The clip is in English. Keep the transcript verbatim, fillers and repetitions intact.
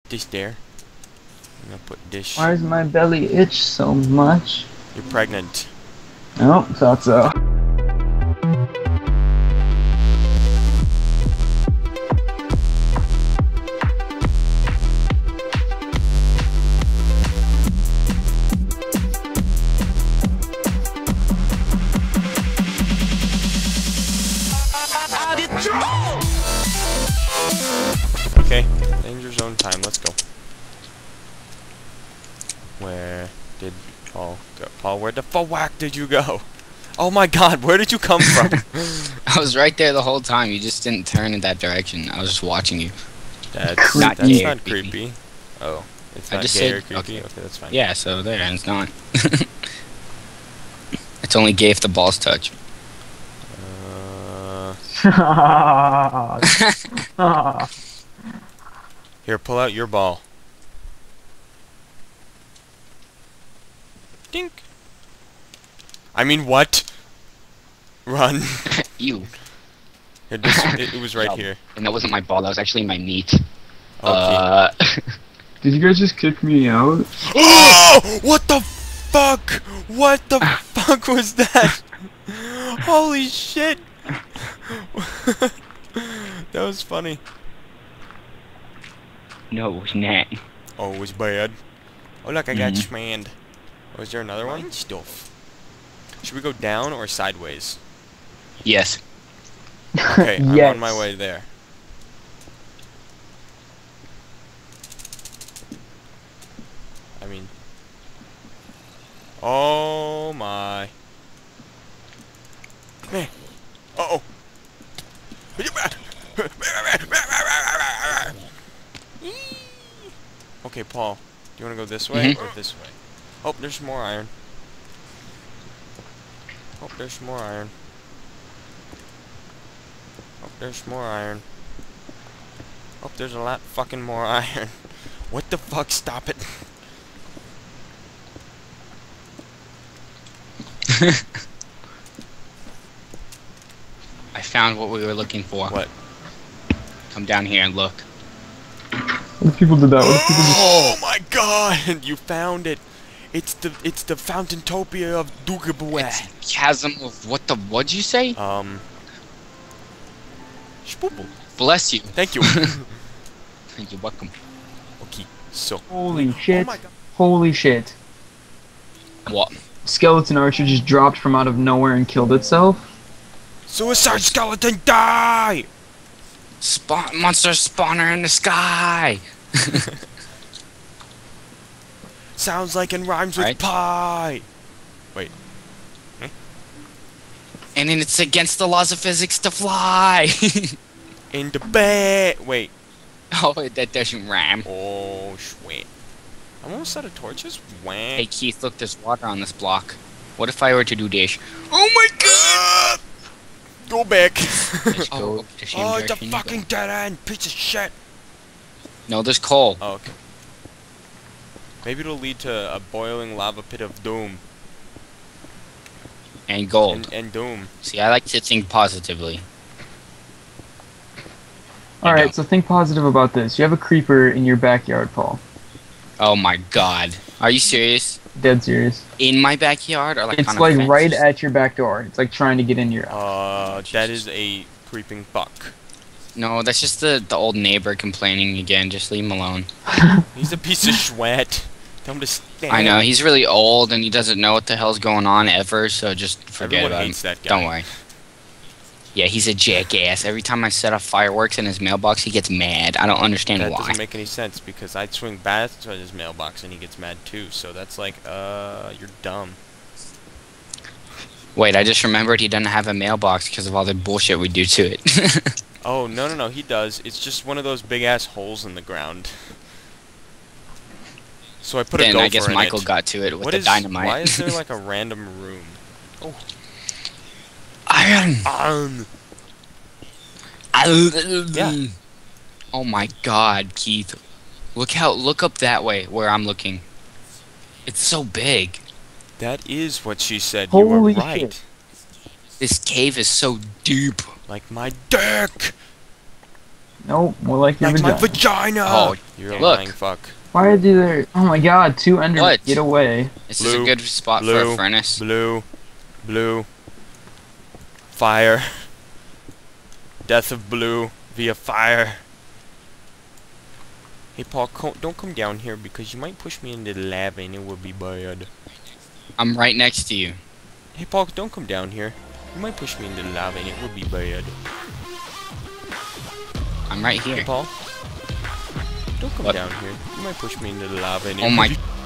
dish there. I'm gonna put dish. Why does my belly itch so much? You're pregnant. Oh, thought so. Okay, danger zone time, let's go. Where did Paul go? Paul, where the fuck did you go? Oh my god, where did you come from? I was right there the whole time, you just didn't turn in that direction. I was just watching you. That's Not that's gay or not creepy. creepy. Oh, it's I not just gay said- or creepy? okay. Okay, that's fine. Yeah, so there, and it's not. It's only gay if the balls touch. Uh, here, pull out your ball. Dink. I mean, what? Run. You. Here, this, it, it was right No, here. And that wasn't my ball, that was actually my meat. Okay. Uh, Did you guys just kick me out? Oh! What the fuck? What the fuck was that? Holy shit! That was funny. no, it was not. Oh, it was bad. Oh, look, I got Mhm. schmanned. Oh, is there another one? Stuff. Should we go down or sideways? Yes. Okay, I'm Yes. on my way there. I mean... Oh my... Man. Uh-oh. Okay, Paul. Do you want to go this way Mhm. or this way? Oh, there's more iron. Oh, there's more iron. Oh, there's more iron. Oh, there's a lot fucking more iron. What the fuck? Stop it. I found what we were looking for. What? Come down here and look. What if people did that? What if people just... Oh my god! You found it. It's the it's the Fountaintopia of Dugabue. Chasm of what the what'd you say? Um. Shpoople. Bless you. Thank you. You're welcome. Okay, so. Holy shit. Oh my god. Holy shit. What? Skeleton archer just dropped from out of nowhere and killed itself. Suicide skeleton, die! Spawn monster spawner in the sky. Sounds like it rhymes with Right. pie. Wait. And then it's against the laws of physics to fly. In the bed. Wait. Oh, that doesn't rhyme. Oh, sweet. I'm almost out of torches. Wah. Hey Keith, look, there's water on this block. What if I were to do dish? Oh my god! Go back. Let's go to same Oh, it's a direction. fucking dead end, piece of shit. No, there's coal. Oh, okay. Maybe it'll lead to a boiling lava pit of doom. And gold. And, and doom. See, I like to think positively. Alright, so think positive about this. You have a creeper in your backyard, Paul. Oh my god. Are you serious? Dead serious. In my backyard or like It's on a like fence? right at your back door. It's like trying to get into your house. Uh, that is a creeping fuck. No, that's just the, the old neighbor complaining again. Just leave him alone. He's a piece of sweat. Tell him to stand. I know, he's really old and he doesn't know what the hell's going on ever, so just forget Everyone about hates him. that guy. Don't worry. Yeah, he's a jackass. Every time I set off fireworks in his mailbox, he gets mad. I don't understand That why. doesn't make any sense because I'd swing bats at his mailbox and he gets mad too. So that's like, uh, you're dumb. Wait, I just remembered he doesn't have a mailbox because of all the bullshit we do to it. Oh, no, no, no, he does. It's just one of those big-ass holes in the ground. So I put a then gopher I guess in Michael it. got to it with What the is, dynamite. Why is there like a random room? Oh. Iron! Um. Yeah. Oh my god, Keith. Look how look up that way where I'm looking. It's so big. That is what she said. Holy you were right. shit. This cave is so deep. Like my dick. Nope, more like your Like my vagina. vagina! Oh, You're a look. lying fuck. Why are there? Oh my god, two Endermen. What? Get away. This is a Blue, good spot for blue, a furnace. Blue. Blue. Fire. Death of Blue via fire. Hey Paul, co don't come down here because you might push me into the lava and it would be bad. I'm right next to you. Hey Paul, don't come down here. You might push me into the lava and it would be bad. I'm right Hey here. Paul, don't come What? down here. You might push me into the lava and it Oh would my be